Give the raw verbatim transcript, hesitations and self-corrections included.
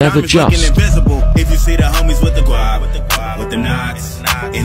ever just. If you see the homies with the guap, with the knots,